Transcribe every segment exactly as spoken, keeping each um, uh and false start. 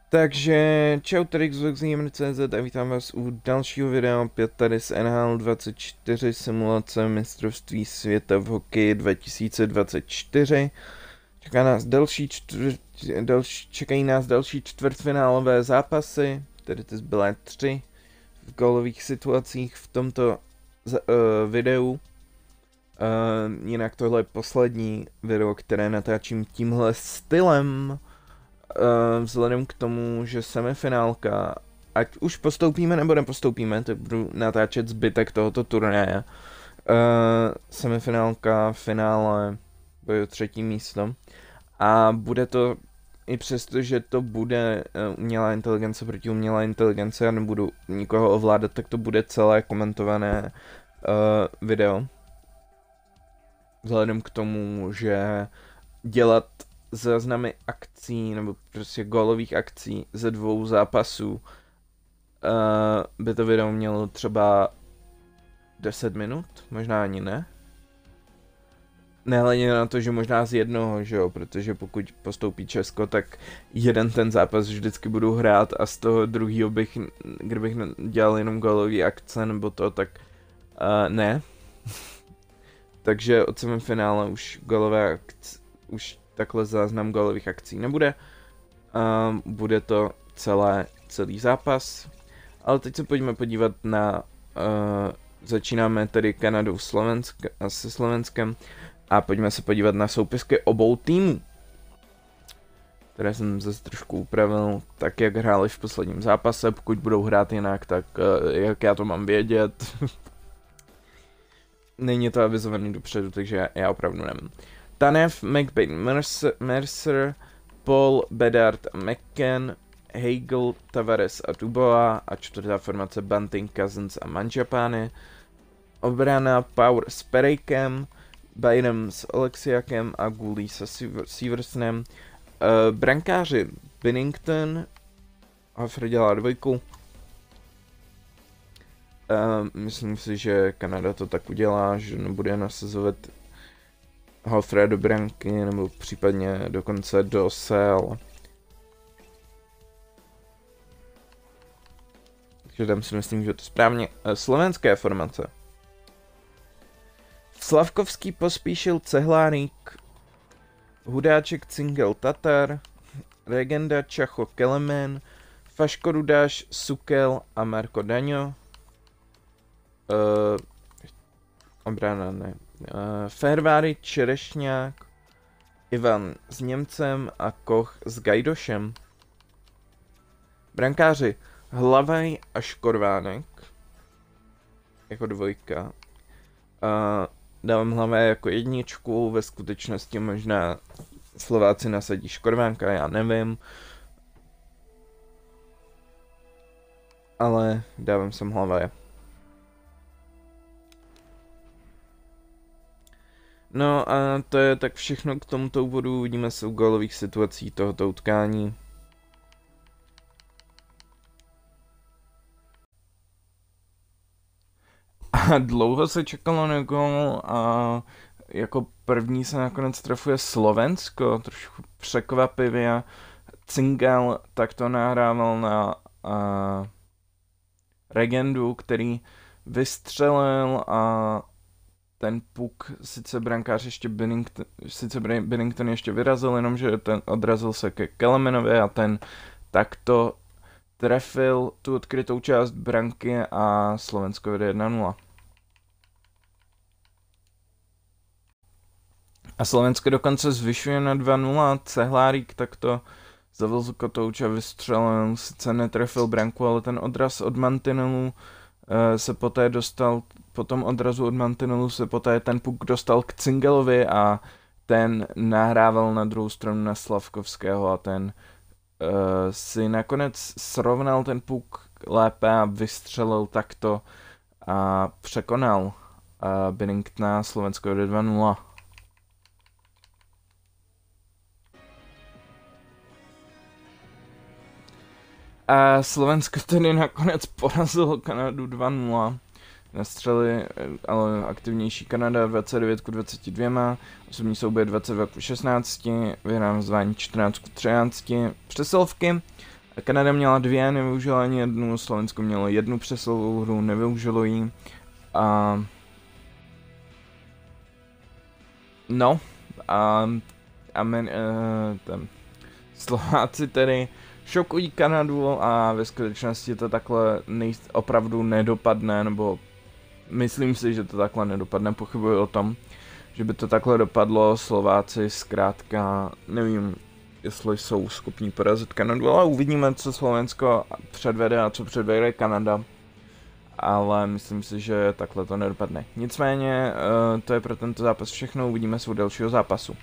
Takže čau, tady Xboxgamer tečka cé zet a vítám vás u dalšího videa, opět tady z N H L dvacet čtyři simulace mistrovství světa v hokeji dva tisíce dvacet čtyři. Čeká nás další čtvrt, další, čekají nás další čtvrtfinálové zápasy, tedy ty zbylé tři v gólových situacích v tomto uh, videu. Uh, jinak tohle je poslední video, které natáčím tímhle stylem. Uh, vzhledem k tomu, že semifinálka, ať už postoupíme nebo nepostoupíme, tak budu natáčet zbytek tohoto turnaje. Uh, semifinálka, finále, bude o třetí místo. A bude to, i přesto, že to bude uh, umělá inteligence proti umělé inteligence, já nebudu nikoho ovládat, tak to bude celé komentované uh, video. Vzhledem k tomu, že dělat záznamy akcí, nebo prostě gólových akcí ze dvou zápasů, uh, by to video mělo třeba deset minut, možná ani ne. Nehledě na to, že možná z jednoho, že jo, protože pokud postoupí Česko, tak jeden ten zápas vždycky budu hrát a z toho druhýho bych, kdybych dělal jenom gólový akce nebo to, tak uh, ne. Takže od semifinále už gólové akce, už takhle záznam gólových akcí nebude. Um, bude to celé, celý zápas. Ale teď se pojďme podívat na... Uh, začínáme tedy Kanadou Slovensk, se Slovenskem a pojďme se podívat na soupisky obou týmů, které jsem zase trošku upravil, tak jak hráli v posledním zápase. Pokud budou hrát jinak, tak uh, jak já to mám vědět. Není to avizovaný dopředu, takže já opravdu nevím. Tanev, McBain, Mercer, Mercer, Paul, Bedard, McCann, Hagel, Tavares a Dubois a čtvrtá formace Bunting, Cousins a Mangiapane. Obrana Power s Perejkem, Bynum s Oleksiakem a Gully se Seversonem. Uh, brankáři Binnington, Hofer dělá dvojku. Uh, myslím si, že Kanada to tak udělá, že nebude nasazovat Hofra do branky, nebo případně dokonce do sel. Takže tam si myslím, že to správně. Slovenské formace. Slavkovský, Pospíšil, Cehlárík, Hudáček, Cingel, Tatar, Regenda, Čacho, Kelemen, Faško, Rudáš, Sukel a Marko Daňo. Uh, obrana ne. Uh, Ferváry, Čerešňák, Ivan s Němcem a Koch s Gajdošem. Brankáři Hlavaj a Škorvánek jako dvojka. Uh, dávám Hlavaj jako jedničku, ve skutečnosti možná Slováci nasadí Škorvánka, já nevím. Ale dávám sem Hlavaje. No a to je tak všechno k tomuto úvodu, uvidíme se u gólových situací tohoto utkání. A dlouho se čekalo na gól a jako první se nakonec trefuje Slovensko, trošku překvapivě. Cingel takto nahrával na uh, Regendu, který vystřelil a ten puk, sice brankář ještě Binnington, sice Binnington ještě vyrazil, jenomže ten odrazil se ke Kelemenovi a ten takto trefil tu odkrytou část branky a Slovensko vede jedna nula. A Slovensko dokonce zvyšuje na dva nula, Cehlárík takto zavil kotouč a vystřelil, sice netrefil branku, ale ten odraz od mantinelu uh, se poté dostal, po tom odrazu od mantinelu se poté ten puk dostal k Cingelovi a ten nahrával na druhou stranu na Slavkovského a ten uh, si nakonec srovnal ten puk lépe a vystřelil takto a překonal uh, Binningtona. Slovensko jde dva nula. A Slovensko tedy nakonec porazilo Kanadu dva nula. Nastřeli ale aktivnější Kanada dvacet devět ku dvaceti dvěma, osobní souboj dvacet dva ku šestnácti, vyhrávání čtrnáct ku třinácti přesilovky Kanada měla dvě, nevyužila ani jednu, Slovensko mělo jednu přesilovou hru, nevyužilo ji. A... No, a... a men, uh, ten, Slováci tedy šokují Kanadu a ve skutečnosti to takhle nej, opravdu nedopadne, nebo myslím si, že to takhle nedopadne, pochybuji o tom, že by to takhle dopadlo. Slováci zkrátka, nevím, jestli jsou schopní porazit Kanadu, ale uvidíme, co Slovensko předvede a co předvede Kanada. Ale myslím si, že takhle to nedopadne. Nicméně, uh, to je pro tento zápas všechno, uvidíme se u dalšího zápasu.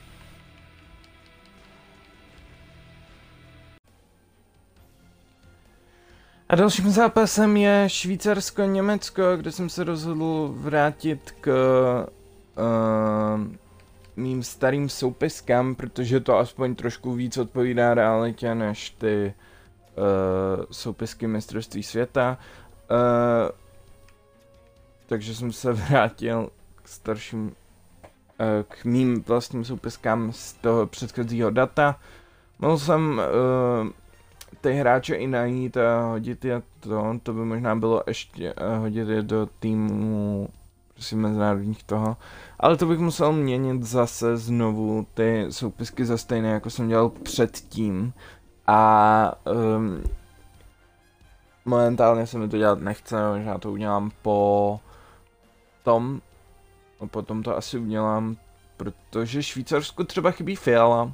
A dalším zápasem je Švýcarsko-Německo, kde jsem se rozhodl vrátit k uh, mým starým soupiskám, protože to aspoň trošku víc odpovídá realitě než ty uh, soupisky mistrovství světa. Uh, takže jsem se vrátil k starším, uh, k mým vlastním soupiskám z toho předchozího data. Mohl jsem uh, ty hráče i najít a hodit je to, to by možná bylo ještě uh, hodit je do týmu prostě mezinárodních toho, ale to bych musel měnit zase znovu ty soupisky za stejné, jako jsem dělal předtím a um, momentálně se mi to dělat nechce, že já to udělám po tom, no potom to asi udělám, protože Švýcarsku třeba chybí Fiala,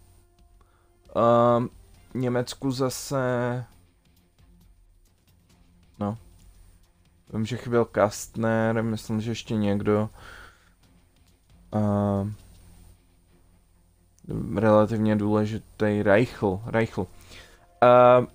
um, Německu zase, no, vím, že chyběl Kastner, myslím, že ještě někdo, uh, relativně důležitý Reichl, Reichl. Uh,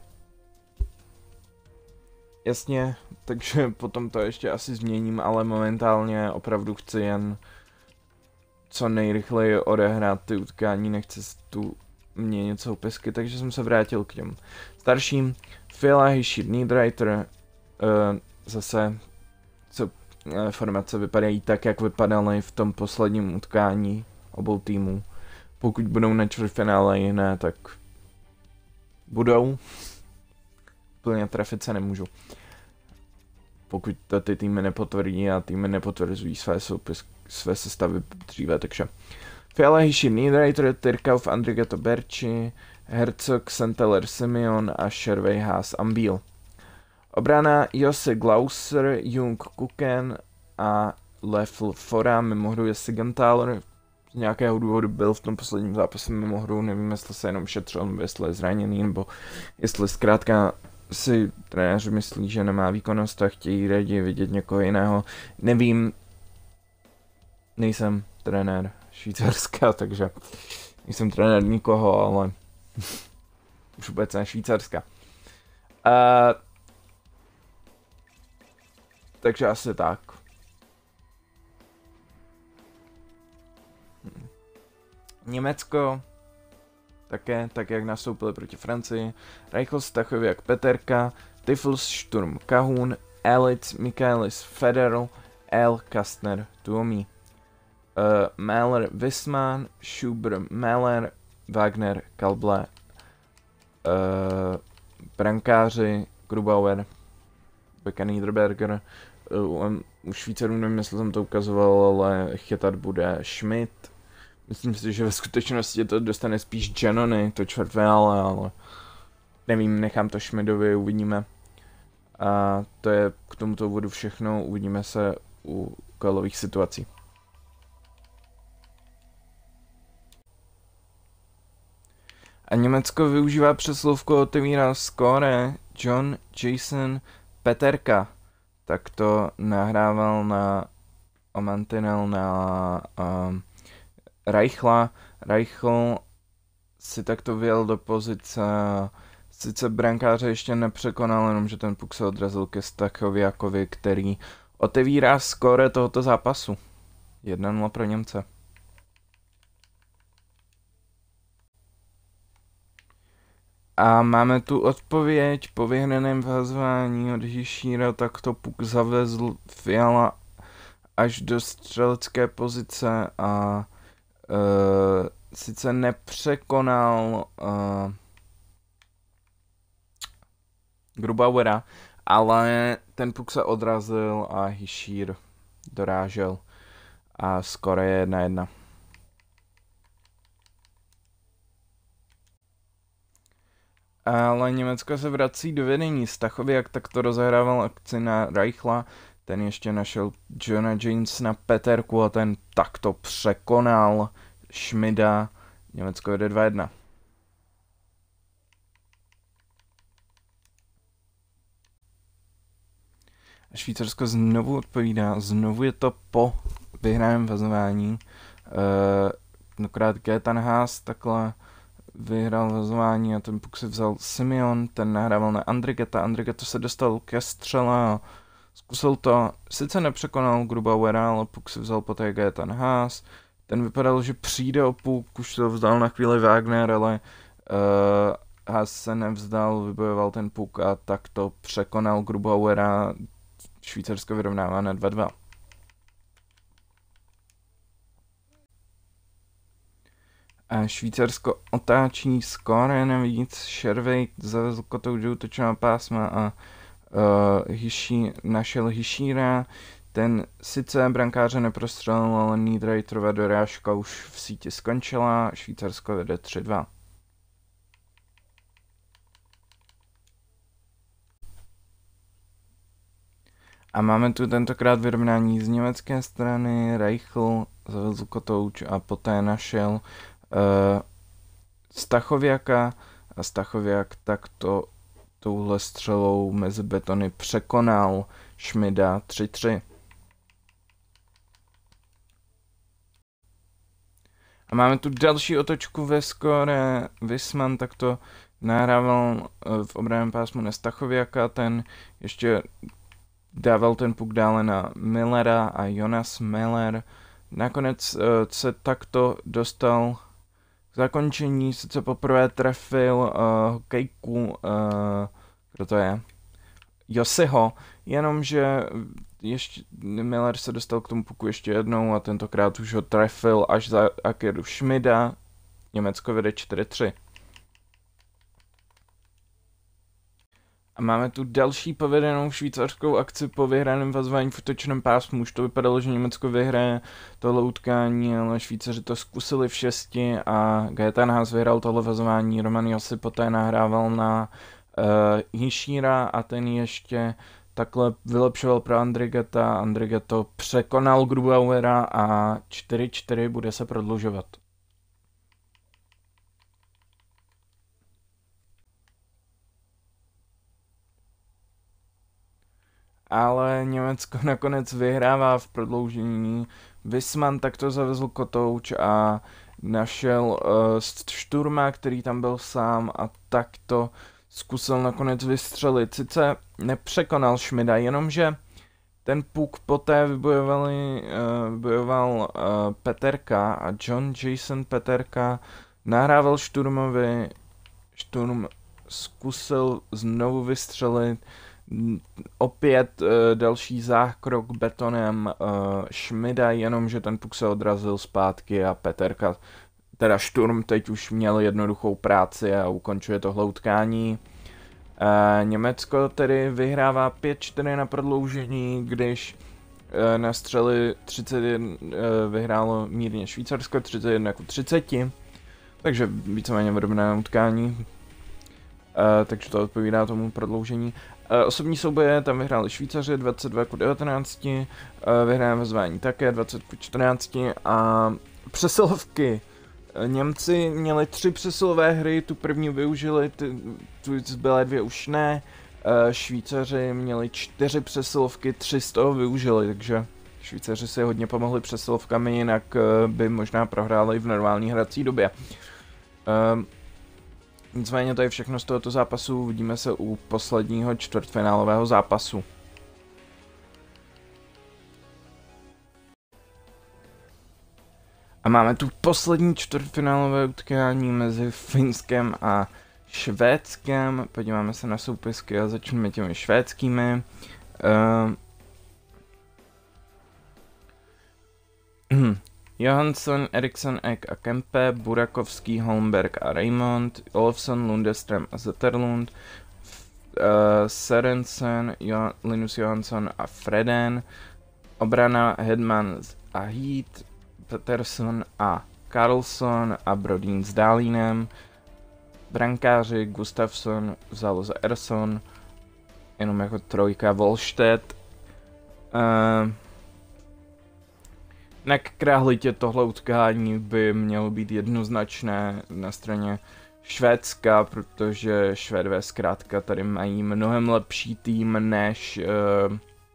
jasně, takže potom to ještě asi změním, ale momentálně opravdu chci jen co nejrychleji odehrát ty utkání, nechci tu měnit soupisky, takže jsem se vrátil k těm starším. Fiala, Hišit, Niederreiter, uh, zase co, uh, formace vypadají tak, jak vypadaly v tom posledním utkání obou týmů. Pokud budou na čtvrtfinále jiné, tak budou. Plně trefit se nemůžu. Pokud to ty týmy nepotvrdí a týmy nepotvrzují své soupis, své sestavy dříve, takže Fiala, Hišit, Niederreiter, Tyrkov, Andrigetto, Berči, Herzog, Santeller, Simeon a Shervey, Haas, Ambil. Obrana Josse Glauser, Jung, Kuken a Leffel, Fora, mimo hru je Sigenthaler. Z nějakého důvodu byl v tom posledním zápase mimo hru, nevím, jestli se jenom šetřil, nebo jestli je zraněný, nebo jestli zkrátka si trenéři myslí, že nemá výkonnost a chtějí raději vidět někoho jiného. Nevím, nejsem trenér Švýcarska, takže nejsem trenér nikoho, ale už vůbec ne Švýcarska. Uh, takže asi tak. Německo také, tak jak nastoupili proti Francii. Reichl, Stachowiak, Peterka, Tifls, Sturm, Kahun, Elitz, Michaelis, Federer, L, Kastner, Tuomi. Uh, Mahler, Wisman, Schuber, Mahler, Wagner, Kalble, uh, brankáři, Grubauer, Beka, Niederberger, uh, u Švýcarů nevím, jestli jsem to ukazoval, ale chytat bude Schmidt. Myslím si, že ve skutečnosti to dostane spíš Giannoni, to čtvrtfinále, ale nevím, nechám to Schmidtovi, uvidíme. A to je k tomuto úvodu všechno, uvidíme se u kolových situací. A Německo využívá přeslovku, otevírá skóre John Jason Peterka. Tak to nahrával na Omantinel na um, Reichla. Reichl si takto vyjel do pozice, sice brankáře ještě nepřekonal, jenomže ten puk se odrazil ke Stachowiakovi, který otevírá skóre tohoto zápasu. jedna nula pro Němce. A máme tu odpověď po vyhraném vhazování od Hišíra, tak to puk zavezl Fiala až do střelecké pozice a uh, sice nepřekonal uh, Grubauera, ale ten puk se odrazil a Hischier dorážel a skoro je jedna jedna. Ale Německo se vrací do vedení. Stachověk takto rozehrával akci na Reichla, ten ještě našel Johna Jamesa na Peterku a ten takto překonal Schmida. Německo jede dva jedna. Švýcarsko znovu odpovídá, znovu je to po vyhráném vazování. Tentokrát uh, Getanhaas takhle vyhrál vazování a ten puk si vzal Simeon, ten nahrával na Andrigeta, Andrigeta se dostal ke střele a zkusil to, sice nepřekonal Grubauera, ale puk si vzal poté Getanhaas, ten vypadal, že přijde o puk, už to vzdal na chvíli Wagner, ale uh, Haas se nevzdal, vybojoval ten puk a tak to překonal Grubauera. Švýcarsko vyrovnává na dva dva. A Švýcarsko otáčí skóre navíc. Shervey zavezl kotou do útočného pásma a uh, Hiší, našel Hišíra. Ten sice brankáře neprostřelil, ale Niederreiterova dorážka už v síti skončila. Švýcarsko vede tři dva. A máme tu tentokrát vyrovnání z německé strany. Reichl zavezl kotouč a poté našel uh, Stachověka a Stachověk takto touhle střelou mezi betony překonal Schmida tři tři. A máme tu další otočku ve skóre. Wisman takto nahrával v obranném pásmu na Stachověka, ten ještě dával ten puk dále na Millera a Jonas Miller. Nakonec uh, se takto dostal k zakončení, sice poprvé trefil uh, hokejku, uh, kdo to je? Josiho, jenomže ještě Miller se dostal k tomu puku ještě jednou a tentokrát už ho trefil až za Akeru Schmida. Německo vede čtyři tři. A máme tu další povedenou švýcarskou akci po vyhraném vazování v útočném pásmu. Už to vypadalo, že Německo vyhraje tohle utkání, ale Švýcaři to zkusili v šesti a Getanhaas vyhrál tohle vazování. Roman Josi poté nahrával na uh, Hišíra a ten ještě takhle vylepšoval pro Andrigeta. Andrigeto překonal Grubauera a čtyři čtyři bude se prodlužovat. Ale Německo nakonec vyhrává v prodloužení. Wisman takto zavezl kotouč a našel uh, Šturma, který tam byl sám a takto zkusil nakonec vystřelit. Sice nepřekonal Schmida, jenomže ten puk poté vybojovali, uh, vybojoval uh, Peterka a John Jason Peterka nahrával Šturmovi. Šturm zkusil znovu vystřelit. Opět uh, další zákrok betonem uh, Schmida, jenomže ten puk se odrazil zpátky a Peterka, teda Šturm teď už měl jednoduchou práci a ukončuje tohle utkání. Uh, Německo tedy vyhrává pět čtyři na prodloužení, když uh, na střely třicet jedna uh, vyhrálo mírně Švýcarsko třicet jedna ku třiceti, takže víceméně vyrovnané utkání. Uh, takže to odpovídá tomu prodloužení. Uh, osobní souboje tam vyhráli Švýcaři dvacet dva ku devatenácti, uh, vyhráli vazování také dvacet ku čtrnácti a přesilovky. Uh, Němci měli tři přesilové hry, tu první využili, ty, tu zbylé dvě už ne. Uh, Švýcaři měli čtyři přesilovky, tři z toho využili, takže Švýcaři si hodně pomohli přesilovkami, jinak uh, by možná prohráli v normální hrací době. Uh, Nicméně to je všechno z tohoto zápasu, uvidíme se u posledního čtvrtfinálového zápasu. A máme tu poslední čtvrtfinálové utkání mezi Finskem a Švédskem. Podíváme se na soupisky a začneme těmi švédskými. Uh... Johansson, Eriksson, Ek a Kempe, Burakovský, Holmberg a Raymond, Olofsson, Lundeström a Zetterlund. Sørensen, jo- Linus Johansson a Freden, obrana Hedman a Heath, Peterson a Carlson a Brodin s Dálínem, brankáři Gustafsson v záloze Ersson, jenom jako trojka Volstedt. Uh, na kráhlitě tohle utkání by mělo být jednoznačné na straně Švédska, protože Švédové zkrátka tady mají mnohem lepší tým než uh,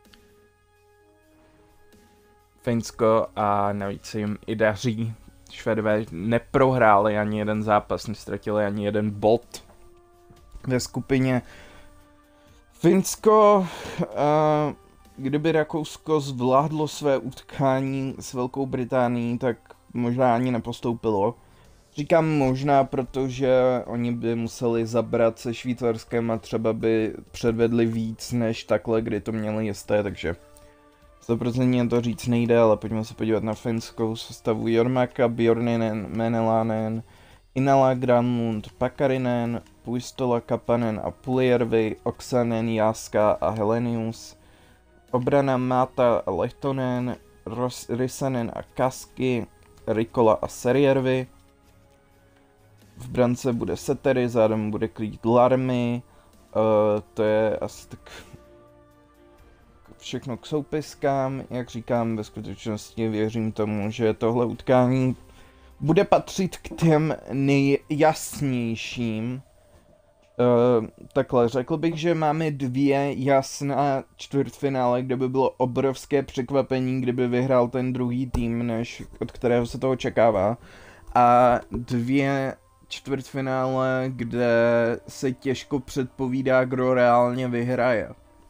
Finsko a navíc se jim i daří. Švédové neprohráli ani jeden zápas, nestratili ani jeden bod ve skupině. Finsko, uh, kdyby Rakousko zvládlo své utkání s Velkou Británií, tak možná ani nepostoupilo. Říkám možná, protože oni by museli zabrat se Švýcarskem a třeba by předvedli víc než takhle, kdy to měli jisté, takže sto procent to říct nejde, ale pojďme se podívat na finskou sestavu Jormaka, Bjorninen, Menelanen, Inala, Granlund, Pakarinen, Puistola, Kapanen a Puljärvi, Oksanen, Jáska a Helenius. Obrana Máta a Lehtonen, Rysanen a Kaski, Rikola a Serjärvi. V brance bude Settery, zádem bude klít Larmy, uh, to je asi tak všechno k soupiskám. Jak říkám, ve skutečnosti věřím tomu, že tohle utkání bude patřit k těm nejjasnějším. Uh, takhle, řekl bych, že máme dvě jasná čtvrtfinále, kde by bylo obrovské překvapení, kdyby vyhrál ten druhý tým, než od kterého se to očekává. A dvě čtvrtfinále, kde se těžko předpovídá, kdo reálně vyhraje.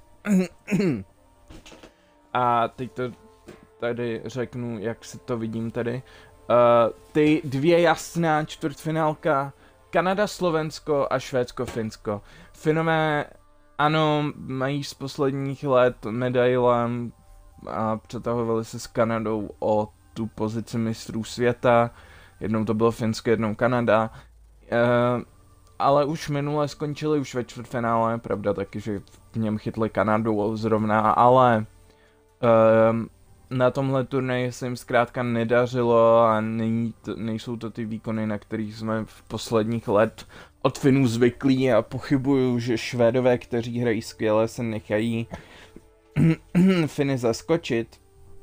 A teď to tady řeknu, jak si to vidím tady. Uh, ty dvě jasná čtvrtfinálka, Kanada, Slovensko a Švédsko, Finsko. Finové, ano, mají z posledních let medaile a přetahovali se s Kanadou o tu pozici mistrů světa. Jednou to bylo Finsko, jednou Kanada. Uh, ale už minule skončili už ve čtvrtfinále, pravda taky, že v něm chytli Kanadu zrovna, ale uh, na tomhle turnaji se jim zkrátka nedařilo a není to, nejsou to ty výkony, na kterých jsme v posledních let od Finů zvyklí a pochybuju, že Švédové, kteří hrají skvěle, se nechají Finy zaskočit.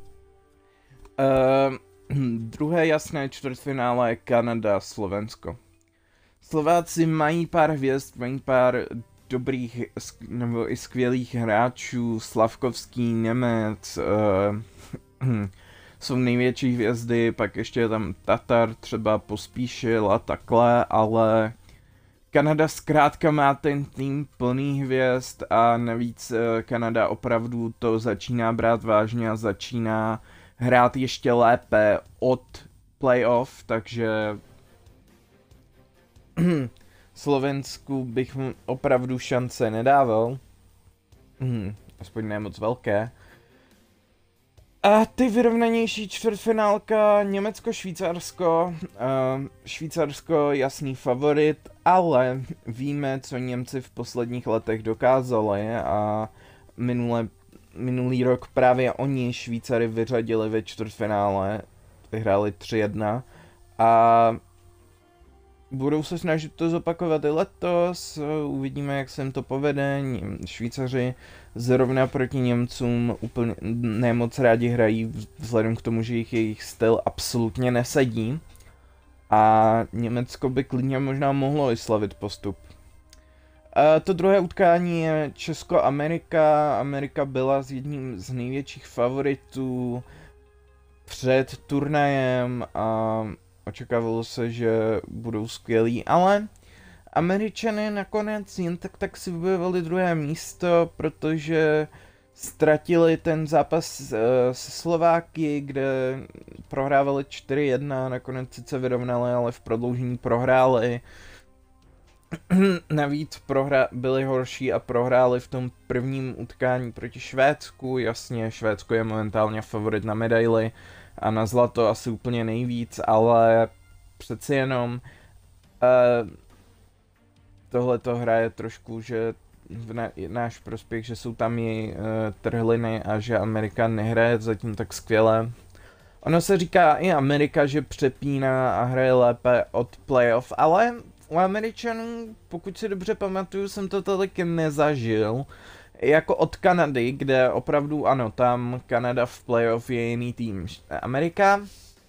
Uh, druhé jasné čtvrtfinále je Kanada, Slovensko. Slováci mají pár hvězd, mají pár dobrých nebo i skvělých hráčů, Slavkovský, Němec, uh, jsou největší hvězdy, pak ještě je tam Tatar, třeba Pospíšil a takhle, ale Kanada zkrátka má ten tým plný hvězd a navíc uh, Kanada opravdu to začíná brát vážně a začíná hrát ještě lépe od playoff, takže Slovensku bych opravdu šance nedával. Hmm, aspoň ne moc velké. A ty vyrovnanější čtvrtfinálka Německo-Švýcarsko. Uh, Švýcarsko jasný favorit, ale víme, co Němci v posledních letech dokázali a minule, minulý rok právě oni Švýcary vyřadili ve čtvrtfinále. Vyhráli tři jedna a budou se snažit to zopakovat i letos, uvidíme, jak se jim to povede. Švýcaři zrovna proti Němcům úplně nemoc rádi hrají, vzhledem k tomu, že jich jejich styl absolutně nesedí. A Německo by klidně možná mohlo i slavit postup. A to druhé utkání je Česko-Amerika. Amerika byla s jedním z největších favoritů před turnajem a očekávalo se, že budou skvělí, ale Američané nakonec jen tak tak si vybojovali druhé místo, protože ztratili ten zápas se Slováky, kde prohrávali čtyři jedna, nakonec sice vyrovnali, ale v prodloužení prohráli. Navíc prohra- byli horší a prohráli v tom prvním utkání proti Švédsku. Jasně, Švédsko je momentálně favorit na medaily a na zlato asi úplně nejvíc, ale přeci jenom uh, tohle to hraje trošku, že v na, náš prospěch, že jsou tam i uh, trhliny a že Amerika nehraje zatím tak skvěle. Ono se říká i Amerika, že přepíná a hraje lépe od playoff, ale u Američanů, pokud si dobře pamatuju, jsem to tolik nezažil. Jako od Kanady, kde opravdu ano, tam Kanada v playoff je jiný tým. Amerika,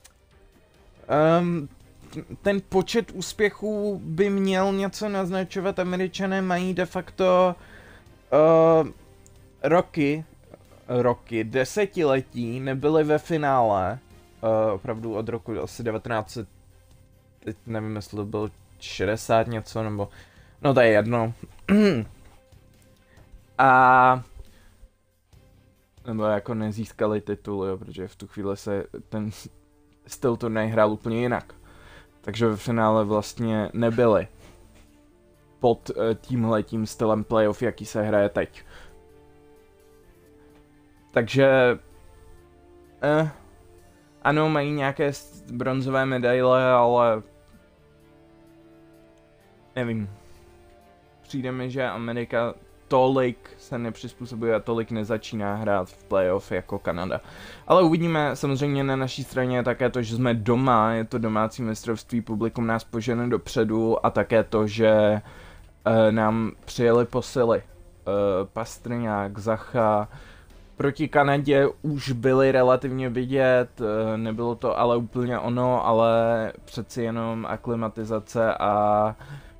um, ten počet úspěchů by měl něco naznačovat. Američané mají de facto uh, roky, roky, desetiletí nebyli ve finále. Uh, opravdu od roku asi devatenáct set, teď nevím, jestli to bylo šedesát něco, nebo, no to je jedno. A nebo jako nezískali titul, jo, protože v tu chvíli se ten styl turnaj hrál úplně jinak. Takže ve finále vlastně nebyli pod uh, tímhletím stylem playoff, jaký se hraje teď. Takže eh, ano, mají nějaké bronzové medaile, ale nevím. Přijde mi, že Amerika tolik se nepřizpůsobuje a tolik nezačíná hrát v playoff jako Kanada. Ale uvidíme, samozřejmě na naší straně je také to, že jsme doma, je to domácí mistrovství, publikum nás požene dopředu a také to, že uh, nám přijeli posily. Uh, Pastrňák, Zacha, proti Kanadě už byly relativně vidět, uh, nebylo to ale úplně ono, ale přeci jenom aklimatizace a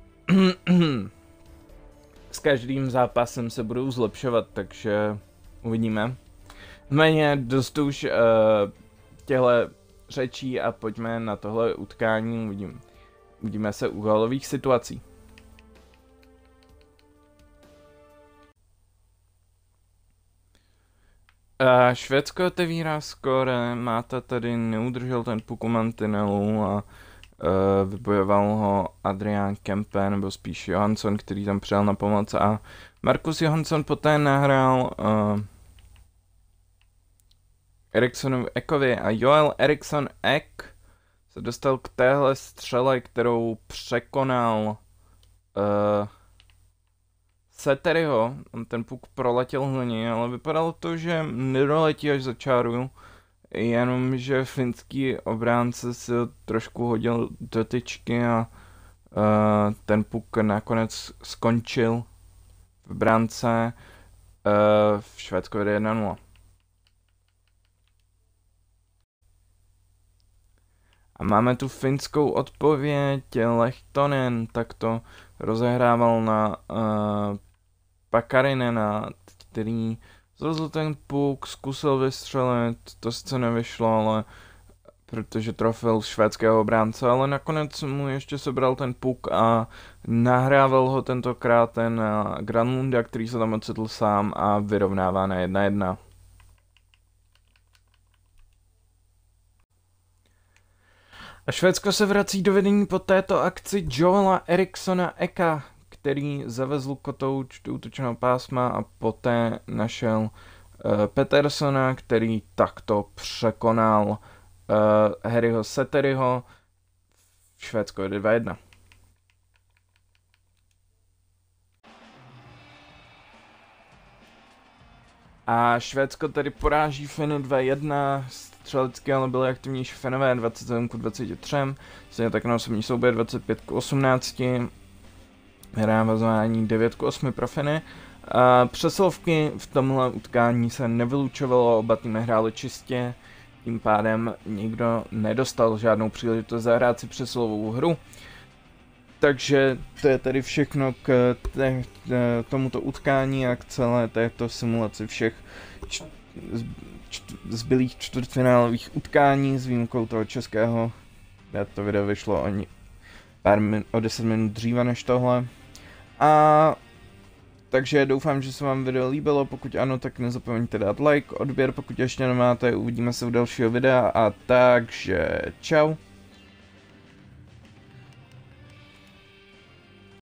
s každým zápasem se budou zlepšovat, takže uvidíme. Méně dost už uh, těhle řečí a pojďme na tohle utkání, uvidím. Uvidíme se u gólových situací. Uh, Švédsko otevírá skóre, Máta tady neudržel ten puk u mantinelu a Uh, vybojoval ho Adrián Kempe, nebo spíš Johansson, který tam přijel na pomoc a Marcus Johansson poté nahrál uh, Eriksonovi Ekovi a Joel Eriksson Ek se dostal k téhle střele, kterou překonal uh, Seteryho. On ten puk proletěl hlavně, ale vypadalo to, že nedoletí až za čáru. Jenomže finský obránce si trošku hodil do tyčky a uh, ten puk nakonec skončil v bránce. Uh, v Švédsku jde jedna nula. A máme tu finskou odpověď. Lehtonen takto rozehrával na uh, Pakarinena, který zlezl ten puk, zkusil vystřelit, to sice nevyšlo, ale protože trofil švédského obránce, ale nakonec mu ještě sebral ten puk a nahrával ho tentokrát ten Granlunda, který se tam ocitl sám a vyrovnává na jedna jedna. A Švédsko se vrací do vedení po této akci Joela Erikssona Eka, který zavezl kotouč do útočného pásma a poté našel uh, Petersona, který takto překonal uh, Harryho Seteryho. Švédsko jde dva jedna. A Švédsko tedy poráží Finy dva jedna, střelecky ale byly aktivnější Finové dvacet sedm k dvaceti třem, stejně tak na osobní souboj dvacet pět k osmnácti. Hrávazování devět k osmi pro Finy. A přesilovky v tomhle utkání se nevylučovalo, oba týmy hráli čistě, tím pádem nikdo nedostal žádnou příležitost zahrát si přesilovou hru. Takže to je tedy všechno k te, te, tomuto utkání a k celé této simulaci všech č, č, zbylých čtvrtfinálových utkání s výjimkou toho českého, kde to video vyšlo o, pár min, o deset minut dříve než tohle. A takže doufám, že se vám video líbilo, pokud ano, tak nezapomeňte dát like, odběr, pokud ještě nemáte, uvidíme se u dalšího videa a takže čau.